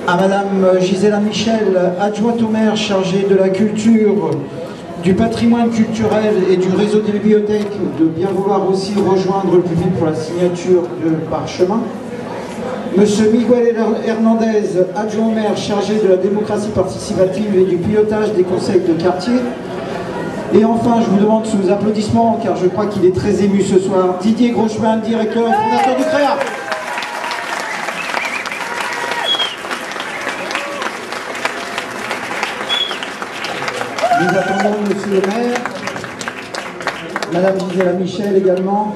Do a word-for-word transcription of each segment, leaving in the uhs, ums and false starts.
à Madame Gisela Michel, adjointe au maire chargée de la culture, du patrimoine culturel et du réseau des bibliothèques, de bien vouloir aussi rejoindre le public pour la signature de parchemin. Monsieur Miguel Hernandez, adjoint au maire chargé de la démocratie participative et du pilotage des conseils de quartier. Et enfin, je vous demande sous vos applaudissements, car je crois qu'il est très ému ce soir, Didier Groschmann, directeur et fondateur du Créa. Nous attendons monsieur le maire, madame Gisela Michel également.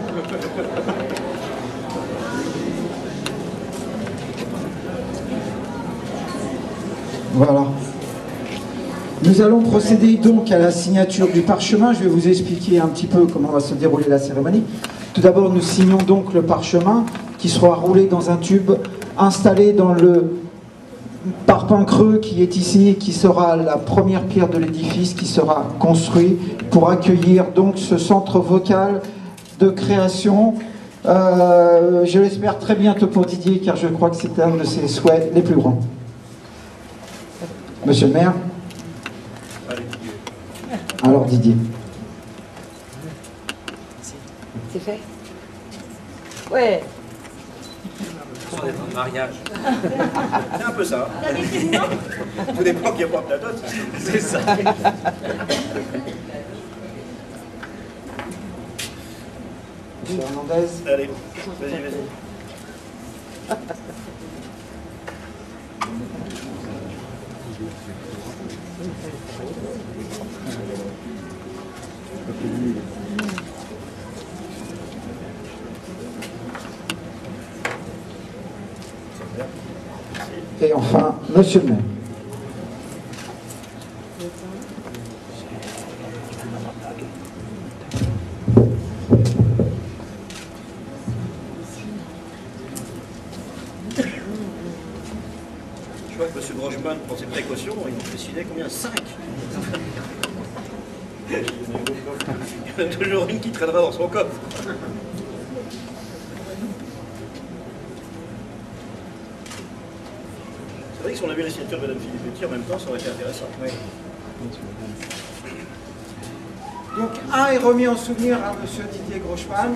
Voilà. Nous allons procéder donc à la signature du parchemin. Je vais vous expliquer un petit peu comment va se dérouler la cérémonie. Tout d'abord, nous signons donc le parchemin qui sera roulé dans un tube installé dans le parpaing creux qui est ici, qui sera la première pierre de l'édifice qui sera construit pour accueillir donc ce centre vocal de création. Euh, je l'espère très bientôt pour Didier, car je crois que c'est un de ses souhaits les plus grands. Monsieur le maire. Alors Didier. C'est fait? Ouais. On est en mariage. C'est un peu ça. Tout dépend qu'il n'y a pas de la dot. C'est ça. Monsieur Hernandez. Allez, vas-y, vas-y. Et enfin, monsieur le maire. Je vois que monsieur Groschmann prend ses précautions, ils ont décidé combien? cinq. Il y en a toujours une qui traînera dans son coffre. C'est vrai que si on avait la signature de Madame Philippe Petit en même temps, ça aurait été intéressant. Oui. Donc, un est remis en souvenir à monsieur Didier Groschmann,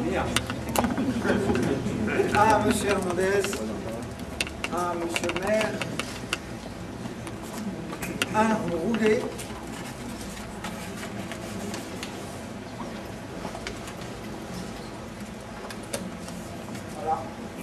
un à monsieur Hernandez, un à monsieur le maire, un roulé. Voilà.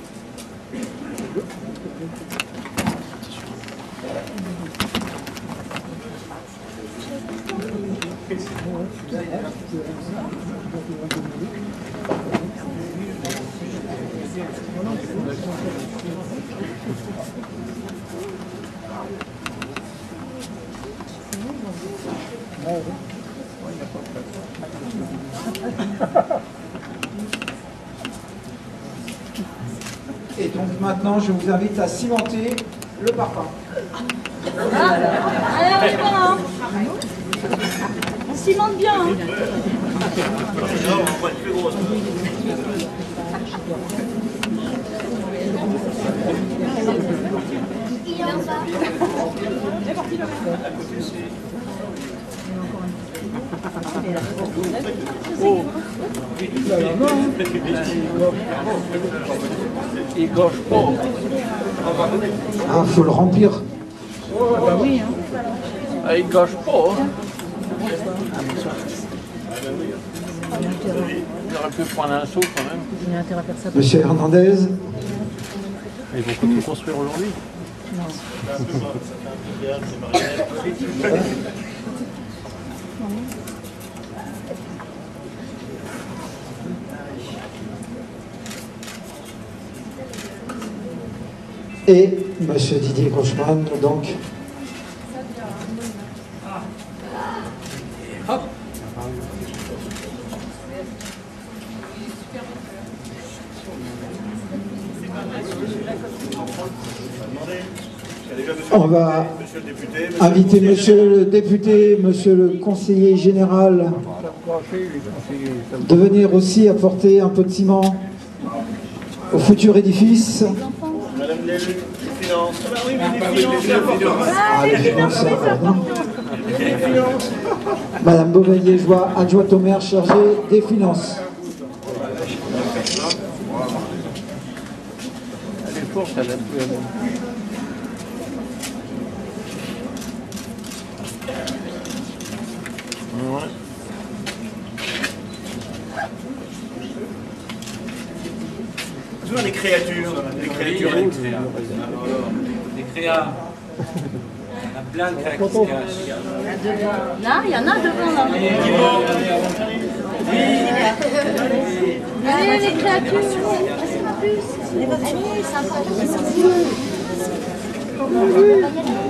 Et donc maintenant, je vous invite à cimenter le parpaing. Ah, allez, on y va, hein. On cimente bien. Hein. Là, on voit une plus grosse. Il est en bas. C'est parti, le Oh. Il gauche pas. Ah, faut le remplir. Ah bah oui, hein. Ah, il gauche pas. Hein. Il aurait pu prendre un saut quand même. Monsieur Hernandez. Ils vont tout construire aujourd'hui. Non. Et monsieur Didier Groschmann, donc. Hop. On va inviter monsieur le député, monsieur le conseiller général de venir aussi apporter un peu de ciment au futur édifice. Madame l'élu, finances. Ah bah oui, mais les finances, c'est important. Ah, les finances, c'est important. Madame Beauveillet, je vois adjointe au maire chargée des finances. Elle est forte, elle a plus à même. Ouais. Toujours des créatures, des créatures. Oui, des créas. Des créas. Il y en a plein de créas qui se cachent. Là, il y en a devant là. Allez, les créatures. Allez, pas plus. Allez, c'est important qu'ils sont cool. On va y aller.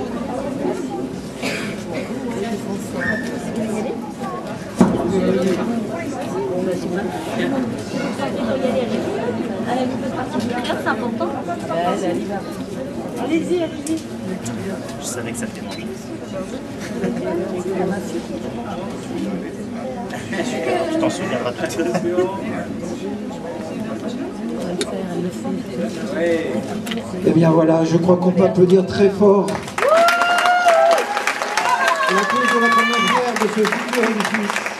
Allez, vous faites partie du club, c'est important. Allez-y, allez-y. Je savais que ça te démangeait. Je t'en souviendrai tout de suite. Eh bien voilà, je crois qu'on peut applaudir très fort. Et la cause de la première bière de ce futur édifice.